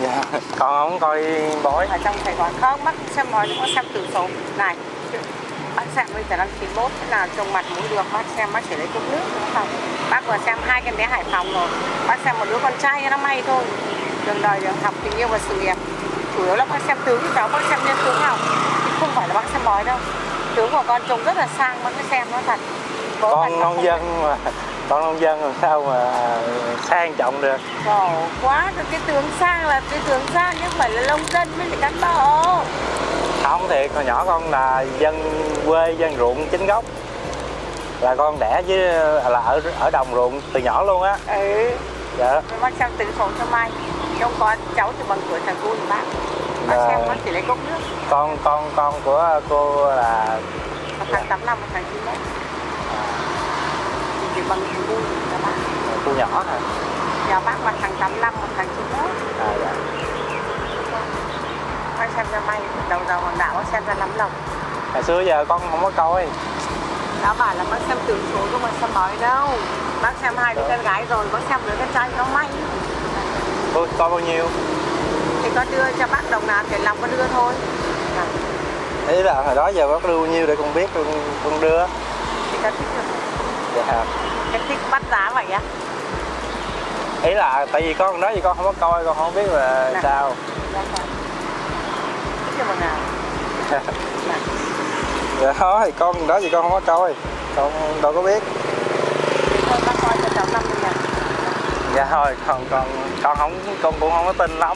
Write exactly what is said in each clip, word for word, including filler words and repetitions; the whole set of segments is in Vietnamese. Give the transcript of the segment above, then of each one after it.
Dạ. Con không coi bói. Ở trong Sài Gòn không, bác xem bói nó có xem tử số này. Bác xem bây giờ đang chín mốt, thế nào trông mặt mũi được, bác xem bác chỉ lấy cốc nước không. Bác vừa xem hai cái bé Hải Phòng rồi, bác xem một đứa con trai nó may thôi. Đường đời, đường học, tình yêu và sự nghiệp. Chủ yếu là bác xem tướng cho cháu, bác xem nhân tướng học, chứ không phải là bác xem bói đâu. Tướng của con trông rất là sang, bác cứ xem nó thật. Bố Con nông dân mà, con nông dân làm sao mà sang trọng được. Khổ quá, cái tướng sang là cái tướng sang chứ không phải là nông dân mới là cán bộ. Không thiệt, hồi nhỏ con là dân quê, dân ruộng chính gốc. Là con đẻ với là ở ở đồng ruộng từ nhỏ luôn á. Ừ. Dạ. Bác xem tử số cho may. Trong con cháu thì bằng tuổi thằng cô thì bác. Bác à, xem bác chỉ lấy cốc nước. Con con con của cô là một tháng tám năm, một tháng chín mốt. Thì bằng thằng cô là bác. Cô nhỏ hả? Dạ bác bằng tháng tám năm, một tháng chín mốt. À dạ. Bác xem cho may, đầu đầu hoàng đạo bác xem ra lắm lòng. Hồi xưa giờ con không có coi. Đã bảo là bác xem tử số không mà xem bói đâu. Bác xem hai đứa con gái rồi, bác xem đứa con trai nó may. Cô coi bao nhiêu? Thì con đưa cho bác đồng nào thì lòng con đưa thôi. À. Ý là hồi đó giờ bác đưa bao nhiêu để con biết con, con đưa. Thì con thích được. Dạ. Cái thích bắt giá vậy á? Ý là tại vì con đó thì con không có coi, con không biết là Nè. Sao. Dạ con. Thích cho bằng nào? Dạ đó thì con đó thì con không có coi, con đâu có biết. Thì thôi bác coi cho cháu năm mươi ngàn. Dạ thôi, con con con không con cũng không có tin lắm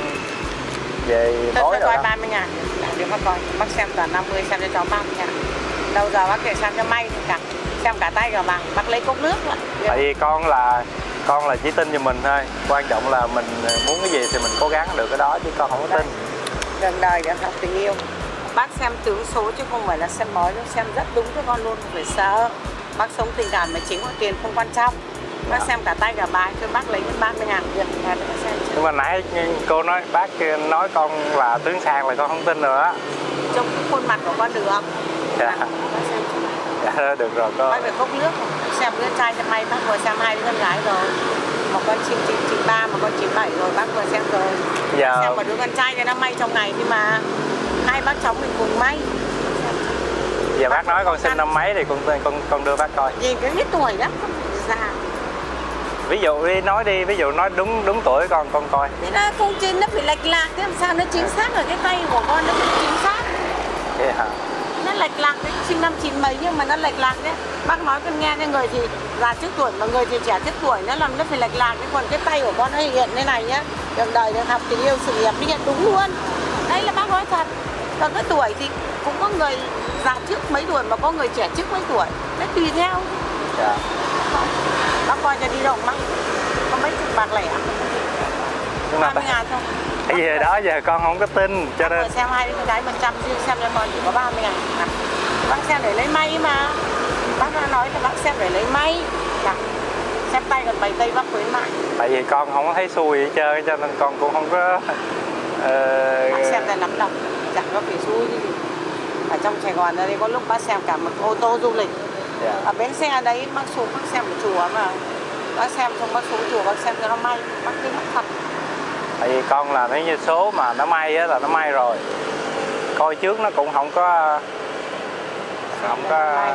về bói đâu. Coi ba mươi ngàn, để bác coi, bác xem toàn năm mươi, xem cho cháu ba mươi ngàn. Đâu giờ bác kể xem cho may thì cả, xem cả tay cả bằng, bác lấy cốc nước lại. Tại vì con là con là chỉ tin cho mình thôi, quan trọng là mình muốn cái gì thì mình cố gắng được cái đó chứ con không có tin. Đường đời để học tình yêu. Bác xem tướng số chứ không phải là xem bói, nó xem rất đúng cho con luôn, không phải sợ. Bác sống tình cảm mà chính, hoặc tiền không quan trọng. Bác xem cả tay cả bài cho bác lấy đến ba mươi ngàn việc là bác xem. Nhưng mà nãy cô nói bác nói con là tướng sang là con không tin nữa. Trong cái khuôn mặt của con được không? Dạ. À, dạ được rồi con. Bác phải cốc nước, xem đứa trai cho may, bác vừa xem hai đứa con gái rồi. Một con chín chín chín ba, một con chín bảy rồi, bác vừa xem rồi. Dạ. Xem một đứa con trai cho nó may trong ngày nhưng mà hai bác cháu mình cùng may. Giờ bác, bác nói con sinh năm mấy thì con con con đưa bác coi. Nhìn cái hết tuổi đó, già. Ví dụ đi nói đi, ví dụ nói đúng đúng tuổi con con coi. Thế nó không trên nó phải lệch lạc, thế làm sao nó chính xác ở cái tay của con nó phải chính xác. Thế hả? Nó lệch lạc đấy, sinh năm chín mấy nhưng mà nó lệch lạc đấy. Bác nói con nghe cho người thì già trước tuổi mà người thì trẻ trước tuổi nó làm nó phải lệch lạc, cái còn cái tay của con nó hiện thế này nhá. Đường đời được học tình yêu sự nghiệp nó hiện đúng luôn. Đấy là bác nói thật. Còn cái tuổi thì cũng có người già trước mấy tuổi mà có người trẻ trước mấy tuổi. Nó tùy theo. Dạ. Bác coi cho đi đâu mắc có mấy chục bạc lẻ. ba mươi ngàn thôi. Tại vì đó giờ con không có tin cho nên xem hai đứa con gái phần trăm riêng xem cho con chỉ có ba mươi ngàn. Bác xem để lấy may mà. Bác đã nói là bác xem để lấy may. Dạ. Xem tay còn bày tay bác khuyến mại. Tại vì con không có thấy xui hết trơn cho nên con cũng không có uh... Bác xem tay lắm đồng, chẳng có phải xui cái gì. Ở trong Sài Gòn ở đây có lúc bác xem cả một ô tô du lịch. Yeah. Ở bến xe đấy bác xuống bác xem một chùa mà. Bác xem xong bác xuống chùa bác xem cho nó may. Bác tin nó thật. Tại vì con là nếu như số mà nó may á là nó may rồi. Coi trước nó cũng không có không có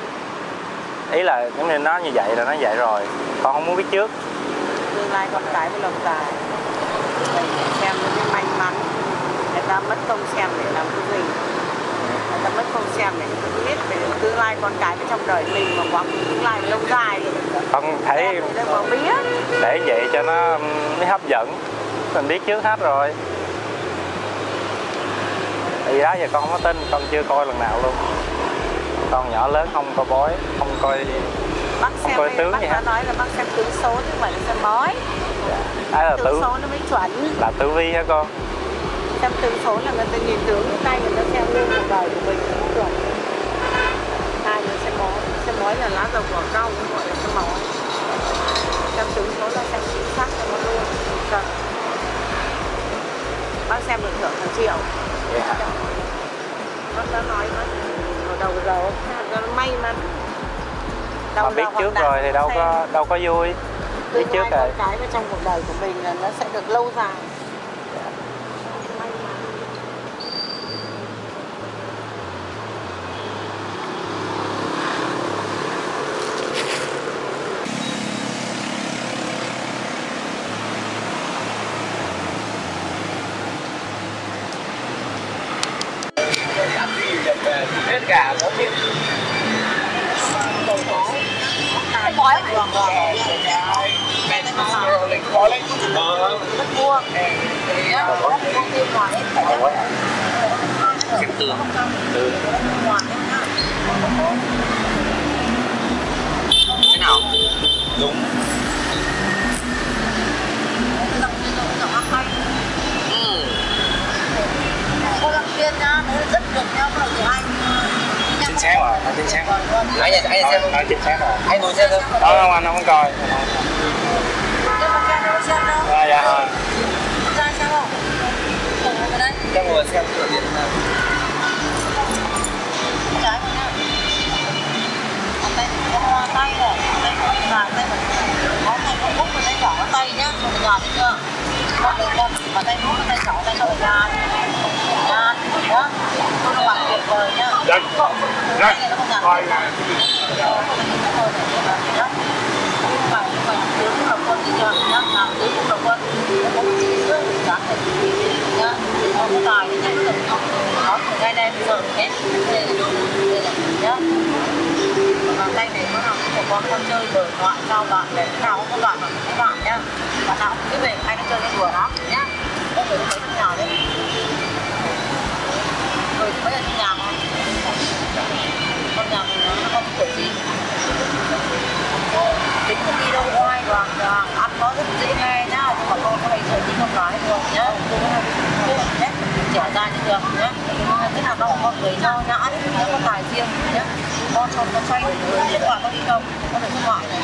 ý là giống như nó như vậy là nó vậy rồi. Con không muốn biết trước. Tương lai con cái với lộc tài. Xem nó cái may mắn. Người ta mất công xem để làm cái gì. Người ta mất công xem để không biết về tương lai con cái trong đời mình mà quá tương lai lâu dài. Con thấy để vậy cho nó mới hấp dẫn. Mình biết trước hết rồi. Tại vì đó giờ con không có tin, con chưa coi lần nào luôn. Con nhỏ lớn không coi bói, không coi bác không xem coi tướng bác gì hết. Nói là bác xem tướng số chứ không phải là xem bói. Dạ. À, là tướng tử... số nó mới chuẩn. Là tử vi hả con? Xem tướng số là người ta nhìn tướng cái tay người ta xem luôn cuộc đời của mình cũng được. Hai người xem bói, xem bói là lá dầu quả cau cũng gọi là xem bói. Xem tướng số là xem chính xác cho nó luôn. Được. Bác xem được thưởng hàng triệu. Yeah. Bác đã nói nó ở đầu giờ nó may mắn. Mà biết trước rồi thì đâu có đâu có vui. Biết trước rồi. Cái trong cuộc đời của mình là nó sẽ được lâu dài. cả nó biết Cái bói mà có lên có lên đất mua nhá, đất mua bên ngoài hết xem tường từ ngoài thế nào đúng ừ. cô làm viên nhá, nó rất được nhau có được anh chính xác rồi, nó chính xác. Anh nhà anh xem không? Nó chính xác rồi. Anh ngồi xem không? Đó không, anh không coi. À, dạ rồi. Em ngồi xem cửa điện nào. Trái vào nha. Tay có hoa tay này, tay có dài tay mình có tay có bút và tay nhỏ tay nhá, một nhỏ thấy chưa? Con được con và tay bút tay nhỏ tay hơi nhạt, nhạt nhá. Con nó bằng tuyệt vời nhá. Rất, rất. Coi là bằng bằng tướng là quân đi chưa? Nhá, làm tướng cũng là quân. Nó có một chữ rất là sáng để nhá. Không có tài thì nhá, nó từ ngay đây giờ hết đây là đây là nhá. Bàn tay này nó là của con con chơi đời ngoại sao bạn để nào cũng có bạn mà các bạn nhá. Bạn nào cũng cứ về hay nó chơi cái đùa lắm nhá. Có người thấy trong nhà đấy. Người mấy ở trong nhà mà. Trong nhà mình nó không kiểu gì. Tính không đi đâu ngoài và ăn nó rất dễ nghe nhá, nhưng mà con có hay chơi tí con gái thôi nhá. Nhé, trẻ ra như được nhé. Thế nào nó cũng có người nho nhã đấy, nó có tài riêng nhé. Con con con xoay điện thoại có đi không? Con để xuất ngoại này.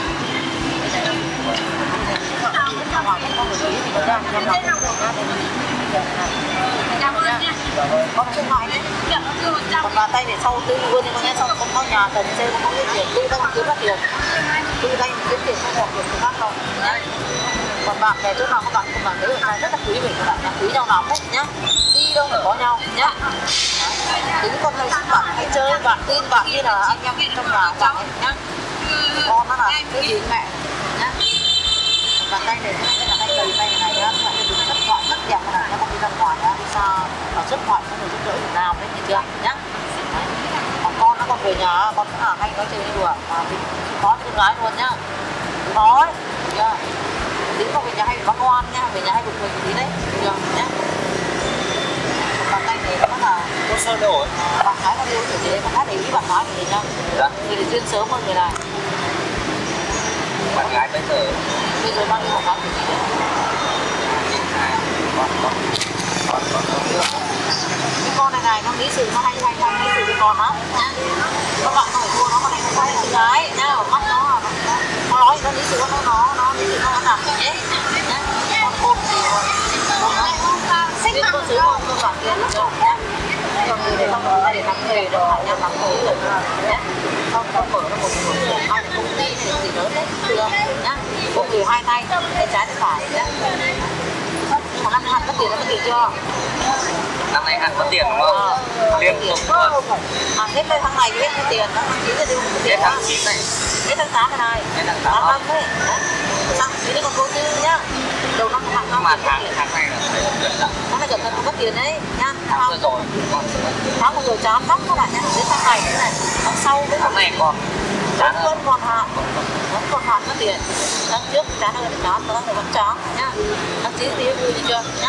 Ngoại con người ý thì có ra thì năm nào cũng ra đây. Cảm ơn nha. Con xuất ngoại đấy. Còn bàn tay để sau tư luôn nhưng mà nghe xong là con có nhà tần chơi con không biết tiền, tư tay kiếm ra tiền. Tư tay kiếm tiền không bỏ tiền khác đâu. Còn bạn bè chỗ nào các bạn không cảm thấy là rất là quý mình các bạn nhá, quý nhau lắm đấy nhá, đi đâu phải có nhau nhá. Tính con hay giúp bạn hay chơi bạn tin bạn như là anh em trong nhà bạn ấy nhá. Con nó là cái gì mẹ nhá. Bàn tay này cái là tay cầy tay này nhá, bạn cái đúng rất ngoại rất đẹp này, nó không đi ra ngoài nhá, đi xa ở rất ngoại không được giúp đỡ Việt Nam đấy, hiểu chưa nhá. Còn con nó còn về nhà con cũng là hay nói chơi đùa mà mình có con gái luôn nhá, có đấy nhá. Tính không về nhà hay bác ngoan nha, về nhà hay bực mình tí đấy, được nhá. Bàn tay này nó là có sao đâu bạn gái con yêu kiểu gì đấy, bạn gái để ý bạn gái của mình nha. Dạ. Người thì duyên sớm hơn người này. Bạn gái bây giờ Bây giờ bao nhiêu bạn gái của chị đấy? Cái con này này nó lý sự nó hay hay hay lý sự cái con đó nhá. Các bạn không phải thua nó, con này không phải là con gái nhá, ở mắt nó nó nói nó lý sự nó nó nó lý sự nó làm gì đấy nhá. Con côn gì rồi con nó biết con sứ con con bản tiền được nhá. Còn người để không để nắm nghề được phải nhá, nắm nghề được nhá. Không không mở nó một một hai công ty hay gì lớn đấy được nhá. Một người hai tay tay trái tay phải nhá. Một năm hạt mất tiền nó mất tiền chưa? năm nay ăn mất tiền đúng không? Liên tục luôn. À, hết đây tháng này thì hết cái tiền, tháng chín thì đều mất tiền. Hết tháng chín này. Hết tháng tám này. Hết tháng tám. Tháng năm đấy. Tháng chín còn vô tư nhá. Đầu năm tháng năm. Mà tháng tháng này là phải cẩn thận. Tháng này cẩn thận không mất tiền đấy nhá. Tháng vừa rồi còn tháng vừa rồi chán lắm các bạn nhá. Đến tháng này thế này. Tháng sau với tháng này còn chán hơn còn hạn. Vẫn còn hạn mất tiền. Tháng trước chán hơn thì chán, tháng này vẫn chán nhá. Tháng chín thì vui đi chưa nhá.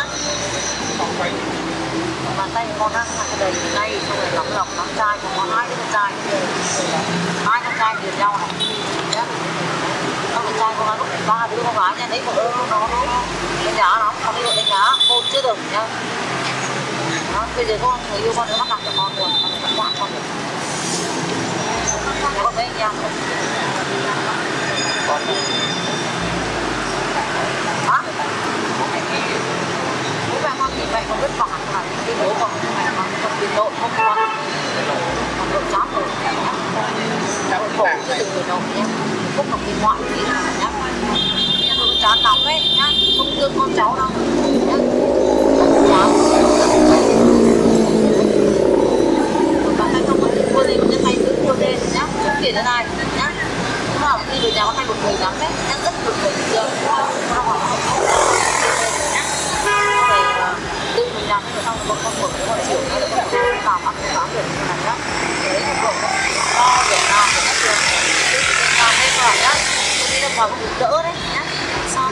Bàn tay con ăn cái đầy ngay xong rồi lắm lọc lắm trai, còn có hai đứa con trai hai con trai liền nhau này nhá. Con con trai con gái có ba đứa con gái nha, đấy một đứa nó nó đánh giá lắm, còn đi đội đánh giá hôn chưa được nhá. Đó, bây giờ con người yêu con nó bắt nặng của con rồi, con vẫn bạn con được. Nó có mấy anh em không? con Hả? Bố mẹ con thì mẹ còn vất vả là cái bố còn mẹ còn không biến độ không con còn độ chán rồi đã khổ chứ đừng về độ nhé, không còn bên ngoại gì nhá. Bây giờ tôi chán lắm ấy nhá, không thương con cháu đâu nhá. Chán bàn tay không có tiền mua gì mà tay giữ mua lên nhá, không tiền thế này nhá. Lúc nào đi về nhà có thay một người lắm đấy nhá, rất một người chưa tự mình làm cho xong con con một con chiều nó là con làm ăn làm được như này nhá. Đấy Hoặc đỡ đấy nhá. Xong.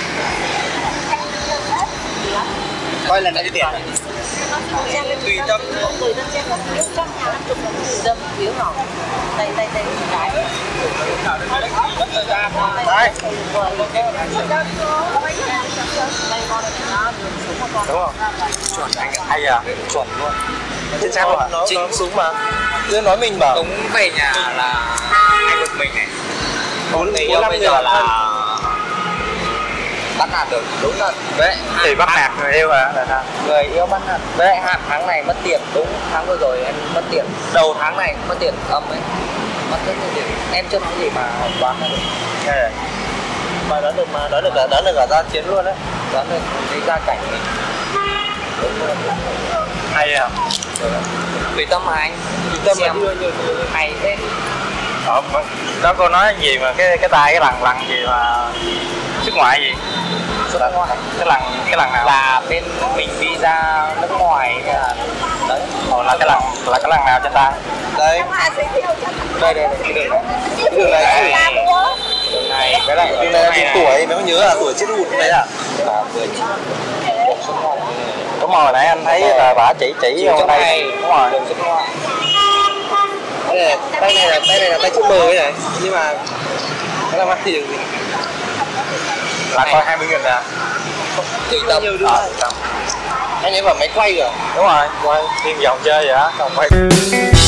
Coi lần này đi tiền. Tùy tâm. Tùy tâm xem không biết trong nhà năm chục là tùy tâm yếu nào. Đây đây đây cái. Đấy. Đúng không? Chuẩn anh hay à? Chuẩn luôn. Chính xác luôn. Nó Chính súng mà. Cứ nói mình bảo. Túng về nhà là anh một mình này. Bốn Người yêu bây giờ là bắt nạt được, đúng thật. Đấy, thì bắt nạt người yêu à? Là sao? người yêu bắt nạt. Đấy, hạn tháng này mất tiền, đúng tháng vừa rồi em mất tiền. Đầu tháng này mất tiền âm ấy, mất rất nhiều tiền. Em chưa nói gì mà đoán ra được. Yeah. Mà đoán được mà đoán được cả đoán được cả ra chiến luôn đấy. Đoán được cái gia cảnh ấy. Đúng rồi. Hay à? Tùy tâm mà anh. Tùy tâm Xem là đưa nhiều hay thế. Ờ, đó cô nói gì mà cái cái tay cái lần lần gì mà xuất ngoại gì? Xuất ngoại. Cái lần cái lần nào? Là bên mình đi ra nước ngoài hay là đấy. Ồ, là cái lần là cái lần nào trên tay? đây Đây đây đây cái đường này. cái đường này Đường này cái này đường này là cái tuổi mày có nhớ là tuổi chết hụt đấy à? là mười chín. Xuất ngoại. Đúng rồi, nãy anh thấy là bà chỉ chỉ vô đây. này. Đúng rồi. Đường xuất ngoại. Đây này, tay này là tay này là tay chữ M ấy này, nhưng mà cái là mắt thì được Là coi hai mươi nghìn à? Tùy tâm. nhiều đứa. Ờ, Anh ấy bảo máy quay kìa. đúng rồi, quay thiên vòng chơi vậy á, không quay.